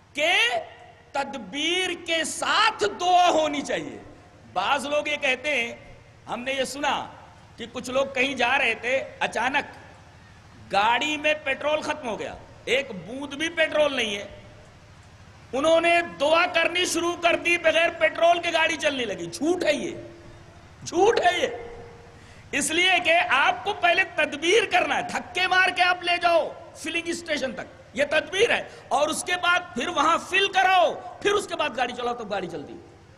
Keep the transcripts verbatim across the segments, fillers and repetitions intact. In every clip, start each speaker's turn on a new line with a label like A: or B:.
A: کہ تدبیر کے ساتھ دعا ہونی چاہیے. بعض لوگ یہ کہتے ہیں، ہم نے یہ سنا کہ کچھ لوگ کہیں جا رہے تھے، اچانک گاڑی میں پیٹرول ختم ہو گیا، ایک بوند بھی پیٹرول نہیں ہے، انہوں نے دعا کرنی شروع کر دی، بغیر پیٹرول کے گاڑی چلنے لگی. جھوٹ ہے یہ، جھوٹ ہے یہ. اس لیے کہ آپ کو پہلے تدبیر کرنا ہے، دھکے مار کے آپ لے جاؤ فلنگ اسٹیشن تک، یہ تدبیر ہے، اور اس کے بعد پھر وہاں فل کراؤ، پھر اس کے بعد گاڑی چلاؤ تو گاڑی چلتی.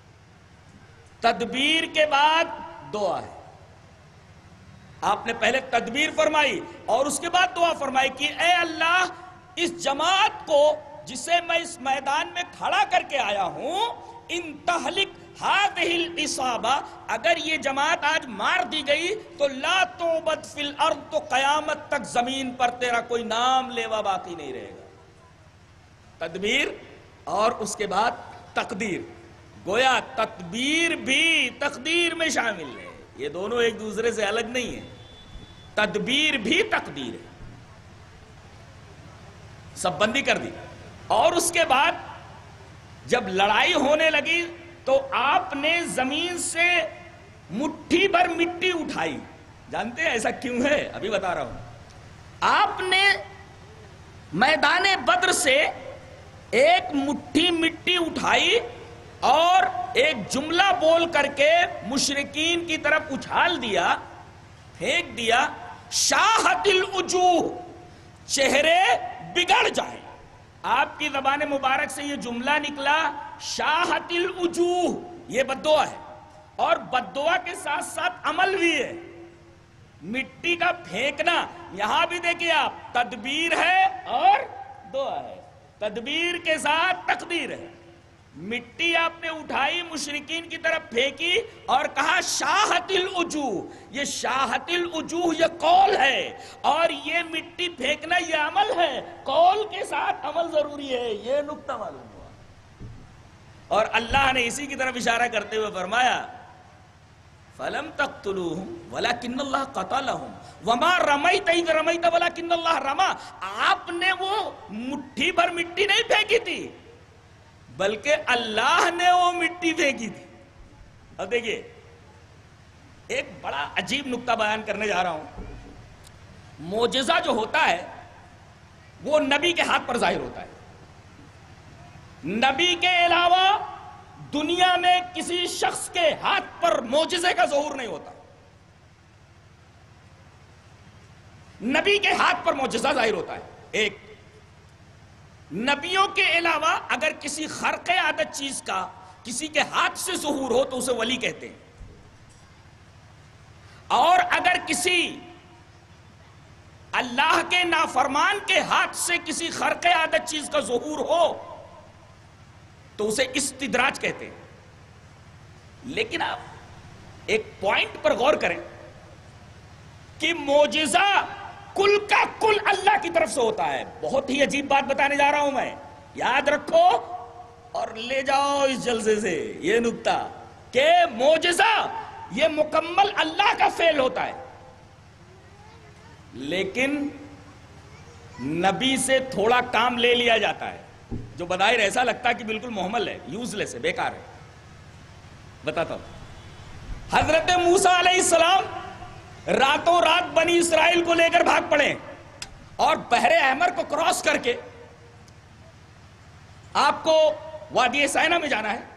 A: تدبیر کے بعد دعا ہے. آپ نے پہلے تدبیر فرمائی اور اس کے بعد دعا فرمائی کہ اے اللہ، اس جماعت کو جسے میں اس میدان میں کھڑا کر کے آیا ہوں، ان تہلک ہذہ العصابہ، اگر یہ جماعت آج مار دی گئی تو لا تعبد فی الارض، تو قیامت تک زمین پر تیرا کوئی نام لیوا باقی نہیں رہے گا. تدبیر اور اس کے بعد تقدیر. گویا تدبیر بھی تقدیر میں شامل ہے، یہ دونوں ایک دوسرے سے الگ نہیں ہیں. تدبیر بھی تقدیر ہے. سب بندی کر دی. اور اس کے بعد جب لڑائی ہونے لگی تو آپ نے زمین سے مٹھی بھر مٹی اٹھائی. جانتے ہیں ایسا کیوں ہے؟ ابھی بتا رہا ہوں. آپ نے میدان بدر سے ایک مٹھی مٹی اٹھائی اور ایک جملہ بول کر کے مشرکین کی طرف اچھال دیا، پھینک دیا. شاہت الوجوہ، چہرے بگڑ جائیں. آپ کی زبان مبارک سے یہ جملہ نکلا، شاہت الوجوہ، یہ بددعا ہے، اور بددعا کے ساتھ ساتھ عمل بھی ہے. مٹی کا پھینکنا، یہاں بھی دیکھیے آپ، تدبیر ہے اور دعا ہے. تدبیر کے ساتھ تقدیر ہے. مٹی آپ نے اٹھائی، مشرکین کی طرف پھینکی اور کہا شاہت الوجوہ. یہ شاہت الوجوہ یہ قول ہے، اور یہ مٹی پھینکنا یہ عمل ہے. قول کے ساتھ عمل ضروری ہے، یہ نقطہ معلوم ہوا. اور اللہ نے اسی کی طرف اشارہ کرتے ہوئے فرمایا فَلَمْ تَقْتُلُوهُمْ وَلَكِنَّ اللَّهَ قَتَلَهُمْ وَمَا رَمَيْتَ إِذْ رَمَيْتَ وَلَكِنَّ اللَّهَ رَمَى. آپ نے وہ مٹھی بھر مٹی نہیں پھینکی تھی، بلکہ اللہ نے وہ مٹی پھینکی تھی. اب دیکھیے ایک بڑا عجیب نقطہ بیان کرنے جا رہا ہوں. معجزہ جو ہوتا ہے وہ نبی کے ہاتھ پر ظاہر ہوتا ہے. نبی کے علاوہ دنیا میں کسی شخص کے ہاتھ پر معجزے کا ظہور نہیں ہوتا. نبی کے ہاتھ پر معجزہ ظاہر ہوتا ہے. ایک نبیوں کے علاوہ اگر کسی خرق عادت چیز کا کسی کے ہاتھ سے ظہور ہو تو اسے ولی کہتے ہیں، اور اگر کسی اللہ کے نافرمان کے ہاتھ سے کسی خرق عادت چیز کا ظہور ہو تو اسے استدراج کہتے ہیں. لیکن آپ ایک پوائنٹ پر غور کریں کہ معجزہ کل کا کل اللہ کی طرف سے ہوتا ہے. بہت ہی عجیب بات بتانے جا رہا ہوں میں، یاد رکھو اور لے جاؤ اس جلسے سے یہ نکتہ کہ معجزہ یہ مکمل اللہ کا فعل ہوتا ہے، لیکن نبی سے تھوڑا کام لے لیا جاتا ہے جو بظاہر ایسا لگتا ہے کہ بالکل محمل ہے، یوز لیس ہے، بیکار ہے. بتاتا ہوں. حضرت موسیٰ علیہ السلام راتوں رات بنی اسرائیل کو لے کر بھاگ پڑے اور بحر احمر کو کراس کر کے آپ کو وادی سینا میں جانا ہے.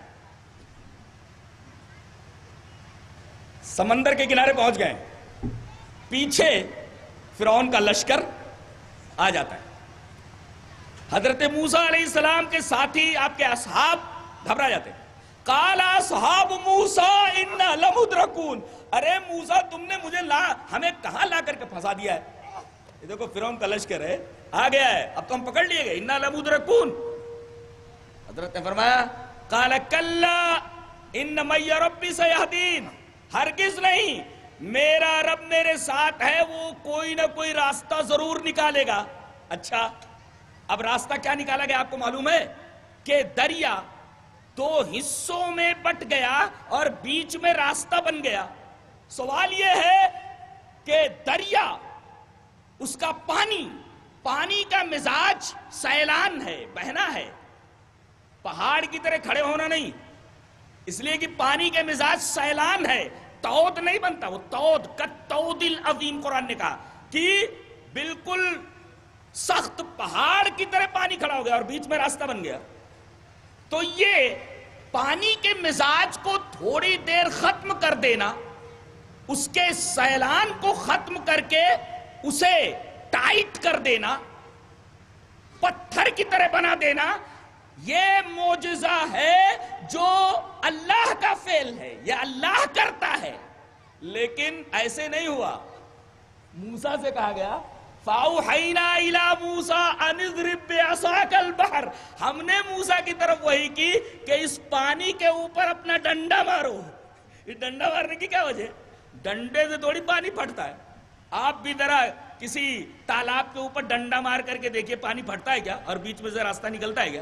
A: سمندر کے کنارے پہنچ گئے، پیچھے فرعون کا لشکر آ جاتا ہے. حضرت موسیٰ علیہ السلام کے ساتھی آپ کے اصحاب گھبرا جاتے ہیں. قال اصحاب موسیٰ انا لمدرکون، ارے موسیٰ تم نے مجھے لا ہمیں کہاں لا کر کے پھنسا دیا ہے؟ یہ دیکھو فرعون کا لشکر ہے، آ گیا ہے، اب تو ہم پکڑ لیے گئے. انا لمدرکون. حضرت نے فرمایا قال کلا ان معی ربی سیہدین، ہرگز نہیں، میرا رب میرے ساتھ ہے، وہ کوئی نہ کوئی راستہ ضرور نکالے گا. اچھا اب راستہ کیا نکالا گیا آپ کو معلوم ہے کہ دریا دو حصوں میں بٹ گیا اور بیچ میں راستہ بن گیا. سوال یہ ہے کہ دریا، اس کا پانی، پانی کا مزاج سیلان ہے، بہنا ہے، پہاڑ کی طرح کھڑے ہونا نہیں، اس لیے کہ پانی کے مزاج سیلان ہے، تود نہیں بنتا، وہ تود کالتود العظیم قرآن نے کہا کہ بالکل سخت پہاڑ کی طرح پانی کھڑا ہو گیا اور بیچ میں راستہ بن گیا. تو یہ پانی کے مزاج کو تھوڑی دیر ختم کر دینا، اس کے سیلان کو ختم کر کے اسے ٹائٹ کر دینا، پتھر کی طرح بنا دینا، یہ معجزہ ہے جو اللہ کا فعل ہے، یہ اللہ کرتا ہے. لیکن ایسے نہیں ہوا. موسیٰ سے کہا گیا فَأَوْحَيْنَا إِلَىٰ مُوسَىٰ أَنِ اضْرِب بِّعَصَاكَ الْبَحْرَ، ہم نے موسیٰ کی طرف وحی کی کہ اس پانی کے اوپر اپنا ڈنڈا مارو. اس ڈنڈا مارنے کی کیا وجہ؟ ڈنڈے سے تھوڑی پانی پھٹتا ہے. آپ بھی ذرا کسی تالاب کے اوپر ڈنڈا مار کر کے دیکھیے پانی پھٹتا ہے کیا اور بیچ میں سے راستہ نکلتا ہے کیا؟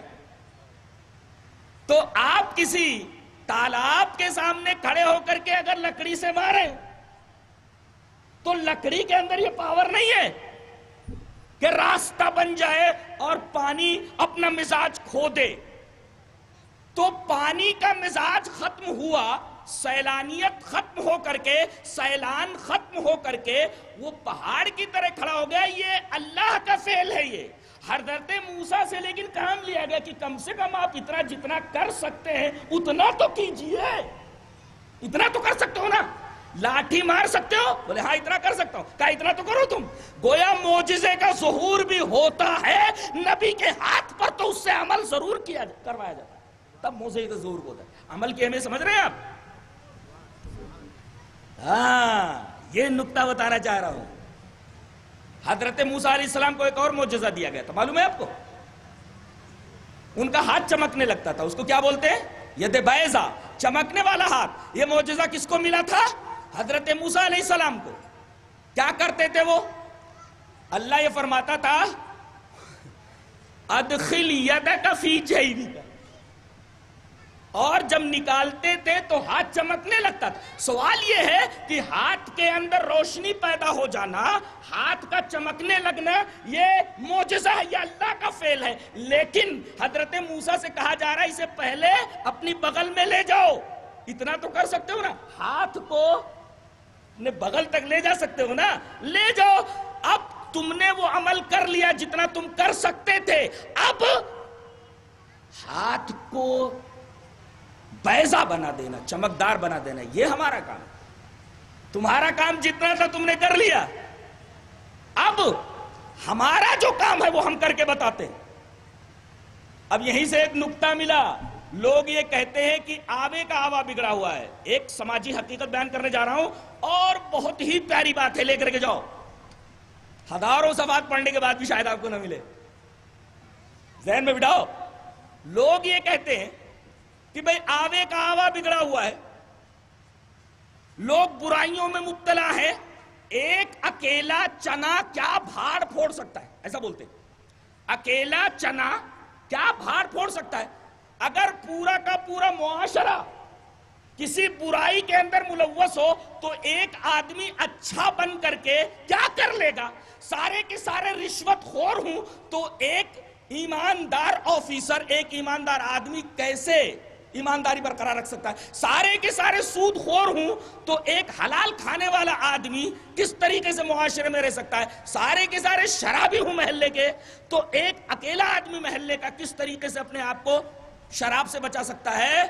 A: تو آپ کسی تالاب کے سامنے کھڑے ہو کر کے اگر لکڑی سے ماریں تو لکڑی کے اندر یہ پاور نہیں ہے کہ راستہ بن جائے اور پانی اپنا مزاج کھو دے. تو پانی کا مزاج ختم ہوا، سیلانیت ختم ہو کر کے، سیلان ختم ہو کر کے وہ پہاڑ کی طرح کھڑا ہو گیا. یہ اللہ کا فعل ہے. یہ حضرت موسیٰ سے لیکن کام لیا گیا کہ کم سے کم آپ اتنا جتنا کر سکتے ہیں اتنا تو کیجئے، اتنا تو کر سکتے ہو نا. لاٹھی مار سکتے ہو؟ بولے ہاں اتنا کر سکتا ہوں. کہا اتنا تو کرو تم. گویا معجزے کا ظہور بھی ہوتا ہے نبی کے ہاتھ پر تو اس سے عمل ضرور کیا کروایا جاتا ہے، تب معجزے کا ظہور ہوتا ہے. عمل کی اہمیت سمجھ رہے ہیں آپ؟ ہاں یہ نکتہ بتانا چاہ رہا ہوں. حضرت موسیٰ علیہ السلام کو ایک اور معجزہ دیا گیا تھا، معلوم ہے آپ کو؟ ان کا ہاتھ چمکنے لگتا تھا. اس کو کیا بولتے ہیں؟ ید بیضا، چمکنے والا ہاتھ. یہ معجزہ کس کو ملا تھا؟ حضرت موسیٰ علیہ السلام کو. کیا کرتے تھے وہ؟ اللہ یہ فرماتا تھا ادخل یدک فی جیبک، اور جب نکالتے تھے تو ہاتھ چمکنے لگتا تھا. سوال یہ ہے کہ ہاتھ کے اندر روشنی پیدا ہو جانا، ہاتھ کا چمکنے لگنا، یہ معجزہ ہے، یہ اللہ کا فعل ہے. لیکن حضرت موسیٰ سے کہا جا رہا ہے اسے پہلے اپنی بغل میں لے جاؤ. اتنا تو کر سکتے ہو نا، ہاتھ کو اپنے بغل تک لے جا سکتے ہو نا، لے جاؤ. اب تم نے وہ عمل کر لیا جتنا تم کر سکتے تھے. اب ہاتھ کو بیضا بنا دینا، چمکدار بنا دینا، یہ ہمارا کام. تمہارا کام جتنا تھا تم نے کر لیا، اب ہمارا جو کام ہے وہ ہم کر کے بتاتے ہیں. اب یہیں سے ایک نکتہ ملا. لوگ یہ کہتے ہیں کہ آبے کا آوا بگڑا ہوا ہے. ایک سماجی حقیقت بیان کرنے جا رہا ہوں اور بہت ہی پیاری بات ہے، لے کر کے جاؤ. ہزاروں صفحات پڑھنے کے بعد بھی شاید آپ کو نہ ملے، ذہن میں بٹھاؤ. لوگ یہ کہتے ہیں کہ بھئی آوے کا آوا بگڑا ہوا ہے، لوگ برائیوں میں مبتلا ہے، ایک اکیلا چنا کیا بھاڑ پھوڑ سکتا ہے، ایسا بولتے ہیں. اکیلا چنا کیا بھاڑ پھوڑ سکتا ہے؟ اگر پورا کا پورا معاشرہ کسی برائی کے اندر ملوث ہو تو ایک آدمی اچھا بن کر کے کیا کر لے گا؟ سارے کے سارے رشوت خور ہوں تو ایک ایماندار آفیسر، ایک ایماندار آدمی کیسے ایمانداری برقرار رکھ سکتا ہے؟ سارے کے سارے سود خور ہوں تو ایک حلال کھانے والا آدمی کس طریقے سے معاشرے میں رہ سکتا ہے؟ سارے کے سارے شرابی ہوں محلے کے تو ایک اکیلا آدمی محلے کا کس طریقے سے اپنے آپ کو شراب سے بچا سکتا ہے؟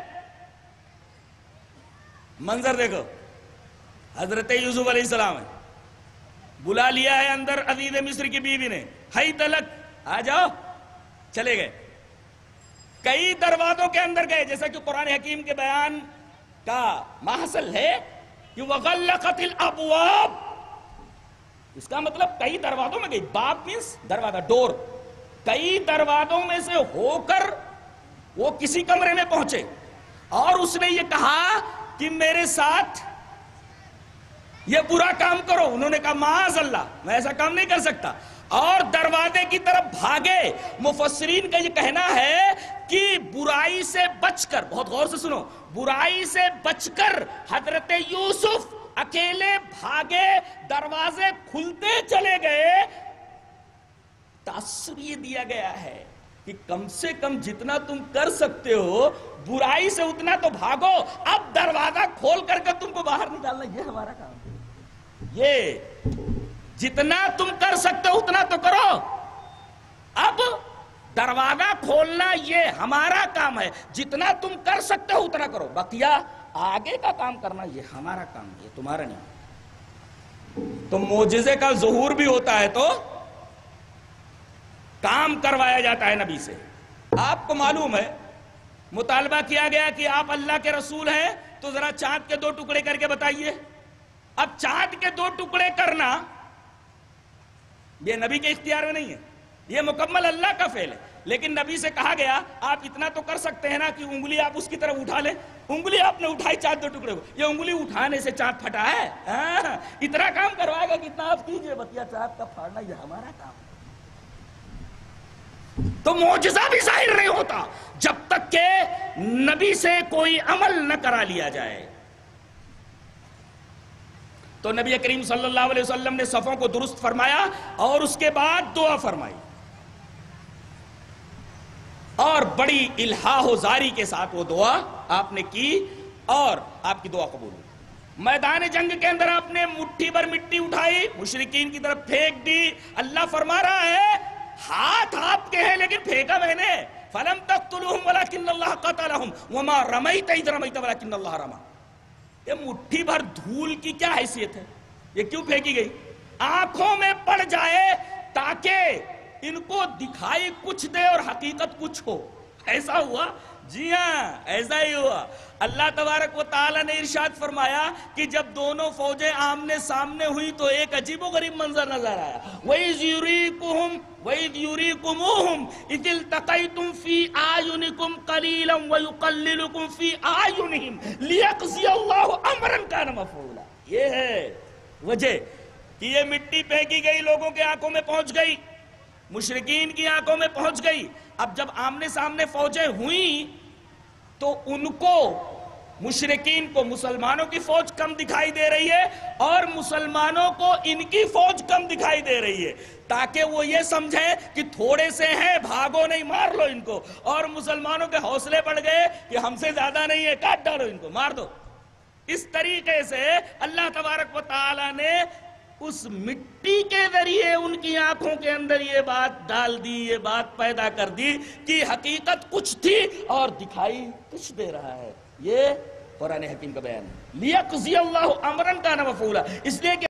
A: منظر دیکھو، حضرت یوسف علیہ السلام ہے، بلا لیا ہے اندر عزیز مصر کی بیوی نے، ہائی تلک آ جاؤ، چلے گئے. کئی دروازوں کے اندر گئے، جیسا کہ قرآن حکیم کے بیان کا محصل ہے کہ وغلقت الابواب، اس کا مطلب کئی دروازوں میں گئی. باب مینس دروازہ، ڈور. کئی دروازوں میں سے ہو کر وہ کسی کمرے میں پہنچے اور اس نے یہ کہا کہ میرے ساتھ یہ برا کام کرو. انہوں نے کہا معاذ اللہ، میں ایسا کام نہیں کر سکتا، اور دروازے کی طرف بھاگے. مفسرین کا یہ کہنا ہے کہ برائی سے بچ کر، بہت غور سے سنو، برائی سے بچ کر حضرت یوسف اکیلے بھاگے، دروازے کھلتے چلے گئے. تاثر یہ دیا گیا ہے کہ کم سے کم جتنا تم کر سکتے ہو برائی سے اتنا تو بھاگو، اب دروازہ کھول کر کے تم کو باہر نکالنا یہ ہمارا کام ہے۔ یہ جتنا تم کر سکتے ہو اتنا تو کرو، اب دروازہ کھولنا یہ ہمارا کام ہے، جتنا تم کر سکتے ہو اتنا کرو، بقیہ آگے کا کام کرنا یہ ہمارا کام ہے، یہ تمہارا نہیں۔ تو معجزے کا ظہور بھی ہوتا ہے تو کام کروایا جاتا ہے نبی سے۔ آپ کو معلوم ہے مطالبہ کیا گیا کہ آپ اللہ کے رسول ہیں تو ذرا چاند کے دو ٹکڑے کر کے بتائیے۔ اب چاند کے دو ٹکڑے کرنا یہ نبی کے اختیار میں نہیں ہے، یہ مکمل اللہ کا فعل ہے، لیکن نبی سے کہا گیا آپ اتنا تو کر سکتے ہیں نا کہ انگلی آپ اس کی طرف اٹھا لیں۔ انگلی آپ نے اٹھائی چاند دو ٹکڑے کو، یہ انگلی اٹھانے سے چاند پھٹا ہے؟ ہاں، اتنا کام کروائے گا کہ اتنا آپ کیجئے، بقیہ چاند کا پھاڑنا یہ ہمارا کام ہے۔ تو معجزہ بھی ظاہر نہیں ہوتا جب تک کہ نبی سے کوئی عمل نہ کرا لیا جائے۔ تو نبی کریم صلی اللہ علیہ وسلم نے صفوں کو درست فرمایا اور اس کے بعد دعا فرمائی، اور بڑی الہا و زاری کے ساتھ وہ دعا آپ نے کی اور آپ کی دعا قبول ہوئی۔ میدان جنگ کے اندر آپ نے مٹھی بھر مٹی اٹھائی، مشرکین کی طرف پھینک دی۔ اللہ فرما رہا ہے ہاتھ آپ کے ہیں لیکن پھینکا میں نے، فَلَمْ تَقْتُلُوهُمْ وَلَكِنَّ اللَّهَ قَتَلَهُمْ وَمَا رَمَيْتَ إِذْ رَمَيْتَ وَلَكِنَّ اللَّهَ رَمَى۔ یہ مٹھی بھر دھول کی کیا حیثیت ہے؟ یہ کیوں پھینکی گئی؟ آنکھوں میں پڑ جائے تاکہ ان کو دکھائی کچھ دے اور حقیقت کچھ ہو۔ ایسا ہوا؟ جی ہاں ایسا ہی ہوا۔ اللہ تبارک و تعالی نے ارشاد فرمایا کہ جب دونوں فوجیں آمنے سامنے ہوئی تو ایک عجیب و غریب منظر نظر آیا۔ وَإِذْ يُرِيكُهُمْ وَإِذْ يُرِيكُمُوهُمْ إِذِ الْتَقَيْتُمْ فِي أَعْيُنِكُمْ قَلِيلًا وَيُقَلِّلُكُمْ فِي أَعْيُنِهِمْ لِيَقْضِيَ اللَّهُ أَمْرًا كَانَ مَفْعُولًا۔ یہ ہے وجہ کہ یہ مٹی پھینکی گئی، لوگوں کے آنکھوں میں پہنچ گئی، مشرکین کی آنکھوں میں پہنچ گئی۔ اب جب آمنے سامنے فوجیں ہوئیں تو ان کو مشرکین کو مسلمانوں کی فوج کم دکھائی دے رہی ہے اور مسلمانوں کو ان کی فوج کم دکھائی دے رہی ہے، تاکہ وہ یہ سمجھیں کہ تھوڑے سے ہیں، بھاگو نہیں، مار لو ان کو، اور مسلمانوں کے حوصلے بڑھ گئے کہ ہم سے زیادہ نہیں ہے، کاٹ ڈالو ان کو، مار دو۔ اس طریقے سے اللہ تبارک و تعالی نے اس مٹی کے ذریعے ان کی آنکھوں کے اندر یہ بات ڈال دی، یہ بات پیدا کر دی کہ حقیقت کچھ تھی اور دکھائی کچھ دے رہا ہے۔ یہ قرآن حکیم کا بیان ہے۔ لِيَقْضِيَ اللَّهُ أَمْرًا كَانَ مَفْعُولًا، اس لیے کہ